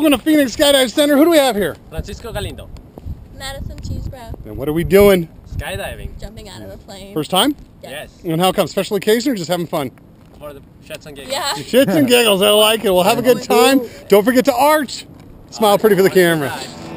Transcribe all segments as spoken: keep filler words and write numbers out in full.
Welcome to Phoenix Skydive Center. Who do we have here? Francisco Galindo. Madison Cheesebro. And what are we doing? Skydiving. Jumping out of a plane. First time? Yes. And how come? Special occasion or just having fun? For the shits and giggles. Yeah. Shits and giggles. I like it. We'll have a good time. Don't forget to arch. Smile pretty for the camera.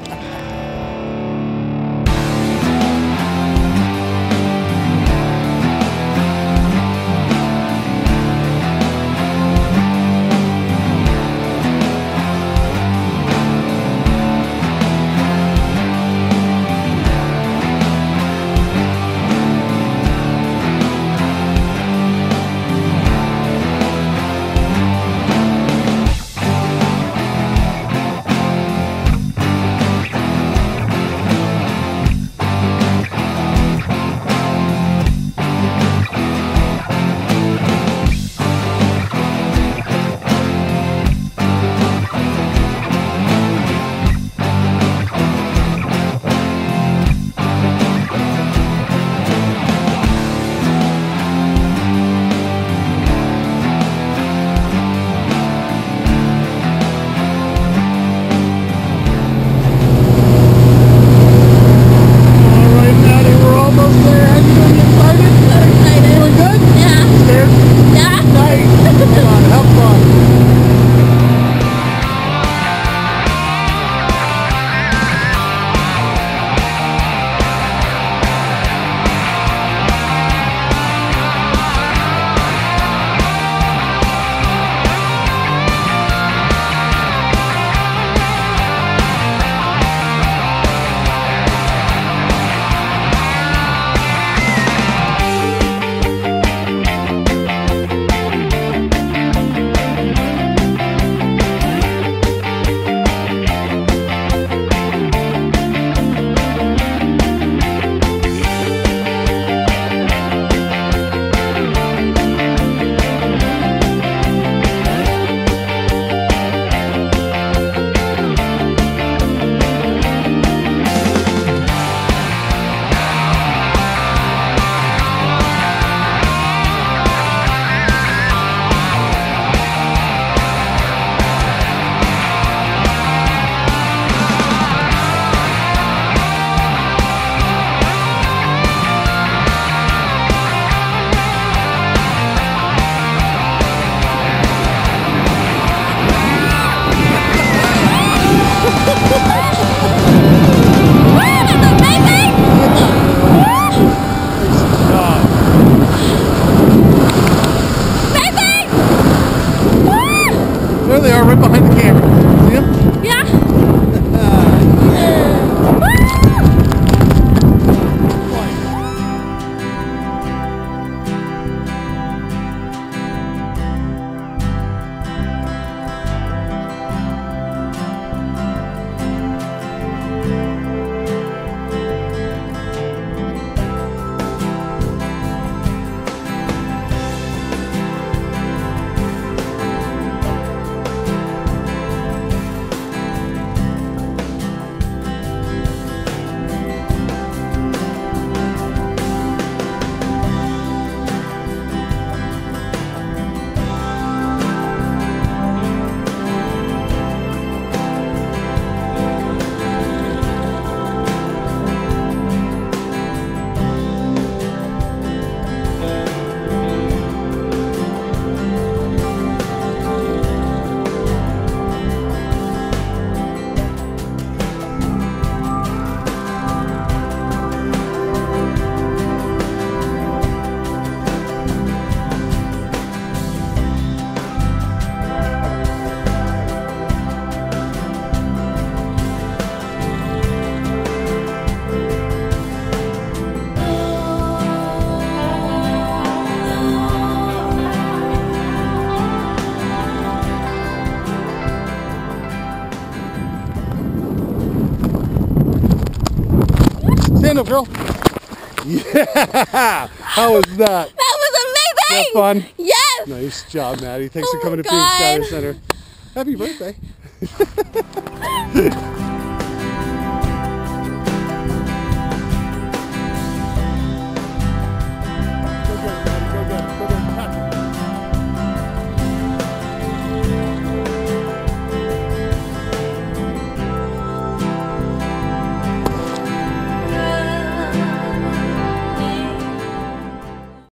There they are, right behind the camera. See them? Yeah. Stand up, girl. Yeah. How was that? That was amazing. Have fun? Yes. Nice job, Maddie. Thanks Oh for coming my to Phoenix God. Skydive Center. Happy birthday.